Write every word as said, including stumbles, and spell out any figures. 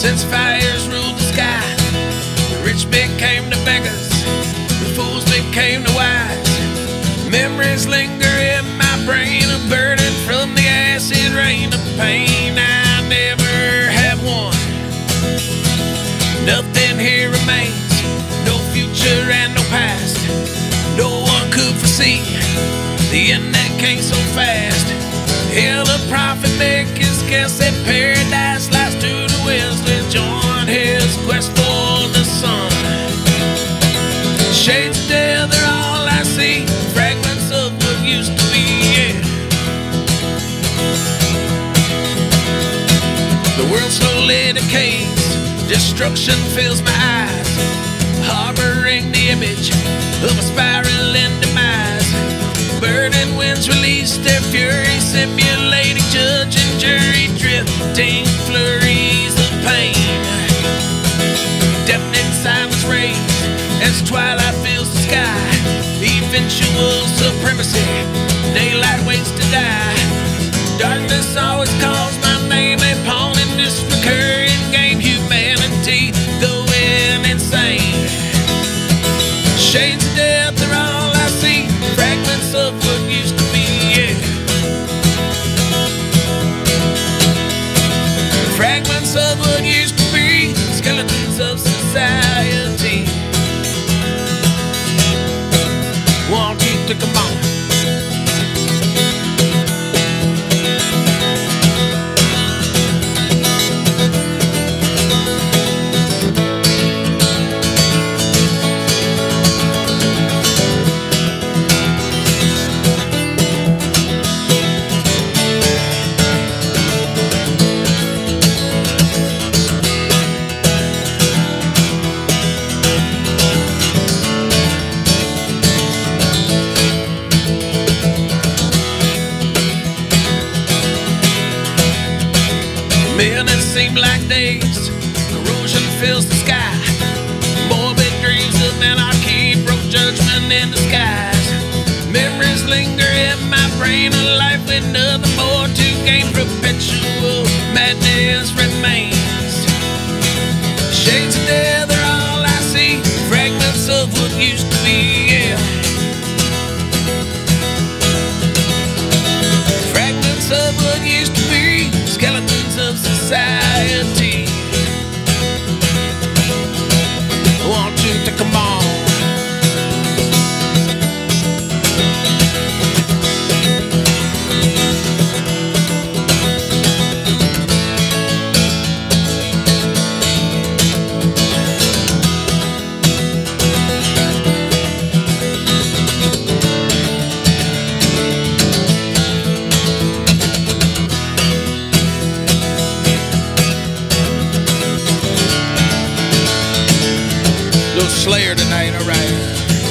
since fires ruled the sky. The rich became the beggars, the fools became the wise. Memories linger in my brain, a burden from the acid rain of pain. I never have one, nothing here remains, no future and no past. No one could foresee the end that came so fast. Hell, the prophet make his guess that paradise lies to the west. Let's join his quest for the sun. Shades of death are all I see, fragments of what used to be, yeah. The world slowly decays, destruction fills my eyes, harboring the image of a spiraling demise. Burning winds release their fury, simulating judge and jury, drifting flurries of pain. Deafening silence reigns as twilight fills the sky. Eventual supremacy, daylight waits to die. Darkness always calls my name, a pawn in this recurring game. Humanity going insane. Shades of death are all I see, fragments of what used to be, yeah. Fragments of what used to be, skeletons of society. One, two, three, come on. Minutes seem like days, corrosion fills the sky. Morbid dreams of anarchy, broke judgment in the skies. Memories linger in my brain, a life with nothing more to gain. Perpetual madness remains. Shades of death are all I see, fragments of what used to be, yeah. Fragments of what used to be, skeletons of society. One, two, three, come on. Slayer tonight, alright.